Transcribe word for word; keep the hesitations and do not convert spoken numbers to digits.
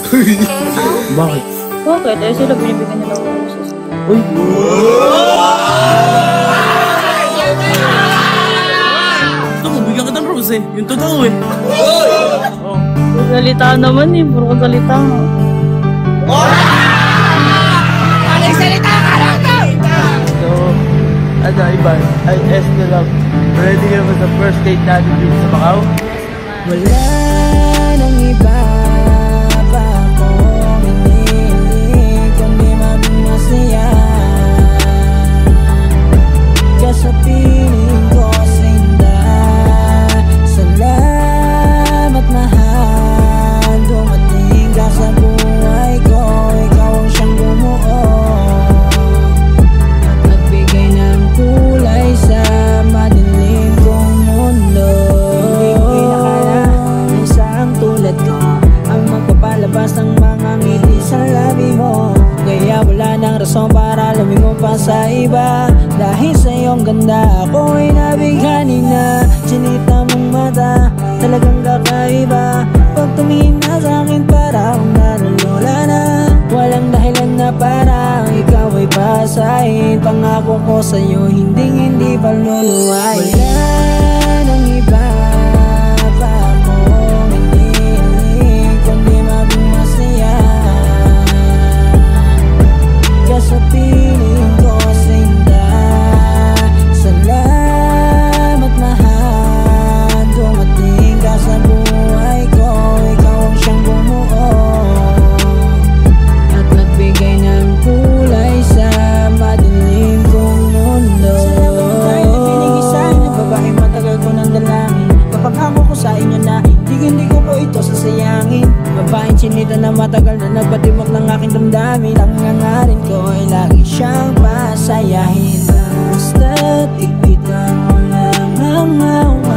Bakit? Bakit? Eh sila binibigyan nila ako roses. Uy! Gusto mo, bigyan kitang rose eh. Yung totoo eh. Oh. Salita naman eh, puro salita. Anong salita ka lang to? So, ano, Ivan, I S na lang. Ready ka naman sa first date natin dito sa Macau? Wala nang iba pa akong inilig, kundi maging masaya ka sa piling ko sinda. Salamat mahal, dumating ka sa buhay ko. Ikaw ang siyang bumuo at nagbigay ng kulay sa madilim kong mundo. Hindi ko inakala na isang tulad ko ang magpapalabas ng mga ngiti sa labi mo. Kaya wala nang rason para lumingon pa sa iba. Dahil sa iyong ganda ako'y nabighani na. Sinita mong mata, talagang kakaiba. Pag tumingin na sa'kin para akong nalulula na. Walang dahilan na para ikaw ay pasahin. Pangako ko sa'yo hindi hindi paluluwain. Wala nang iba pa akong inilig, kundi maging masaya ka sa piling ko sinda. Salamat mahal, dumating ka sa buhay ko. Ikaw ang siyang bumuo at nagbigay ng kulay sa madilim kong mundo. Salamat tayo na binigay sa'yo ng babae matagal ko ng dalangin. Kapag-ako ko sa inyo na hindi ko po ito sasayangin. Babaeng chinita na matagal na nagpatibok ng aking damdamin. Ang nangarin ko ay lagi siyang pasayahin. Basta't ipitan mo lang ang